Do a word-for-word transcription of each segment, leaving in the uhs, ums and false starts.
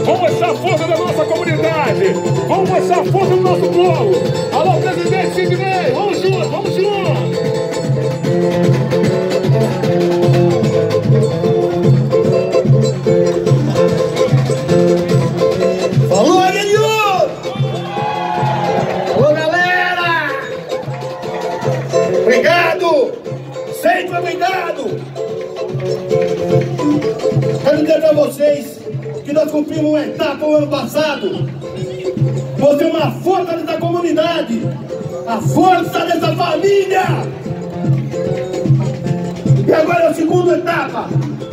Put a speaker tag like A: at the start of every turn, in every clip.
A: Vamos mostrar a força da nossa comunidade. Vamos mostrar a força do nosso povo. Alô, presidente Sidney. Vamos juntos, vamos juntos.
B: Falou, Aguinho! Alô, galera! Obrigado! Sempre obrigado! Quero dizer pra vocês que nós cumprimos uma etapa no ano passado. Mostrei uma força dessa comunidade, a força dessa família. E agora é a segunda etapa.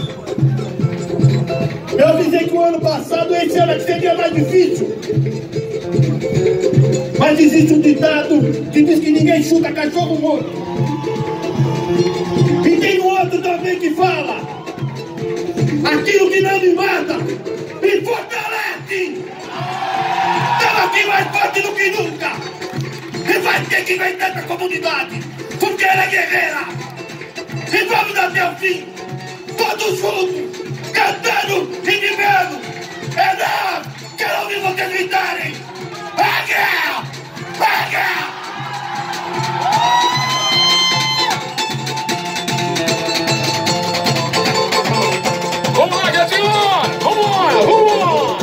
B: Eu avisei que o ano passado, esse ano aqui seria mais difícil. Mas existe um ditado que diz que ninguém chuta cachorro morto. E tem um outro também que fala: aquilo que não me mata, me fortalece. Estamos aqui mais forte do que nunca. E vai ter que vem dessa comunidade, porque ela é guerreira. E vamos até o fim, todos juntos, cantando e vivendo. É não! Quero ouvir vocês gritarem: é guerra! É guerra!
A: Vamos lá, Gatinho! Vambora, vambora!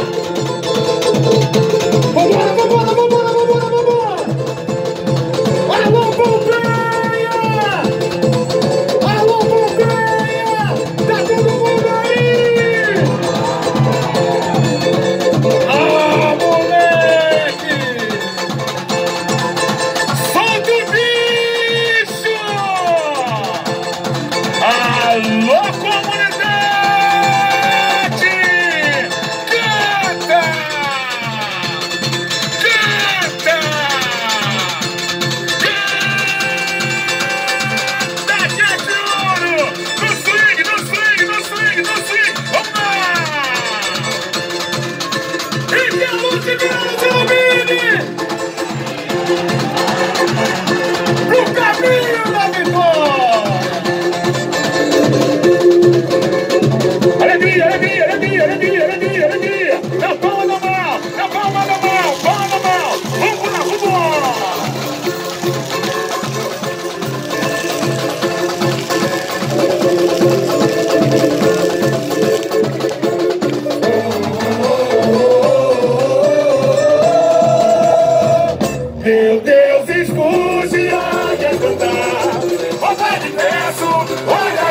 A: Vambora, vambora, vambora, vambora, vambora! Alô, Pompeia! Alô, Pompeia! Tá todo mundo aí! Ah, moleque! Solta o bicho! Alô, comunidade! Canta! Canta! Canta, gente, ouro! No swing, no swing, no swing, no swing! Vamos lá! E que a luz de Deus ilumine! Pro caminho da vitória! Alegria, alegria, alegria, alegria, alegria, alegria! Na palma da mão, na palma da mão, palma da mão! Vamos lá, vamos lá! Meu Deus, escute a cantar. Ó Pai de Verso, olha